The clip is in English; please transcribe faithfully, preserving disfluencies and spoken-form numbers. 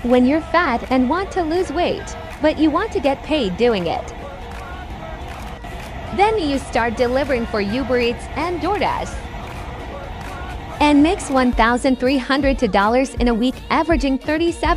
When you're fat and want to lose weight, but you want to get paid doing it. Then you start delivering for Ubereats and Doordash and makes one thousand three hundred dollars in a week, averaging thirty-seven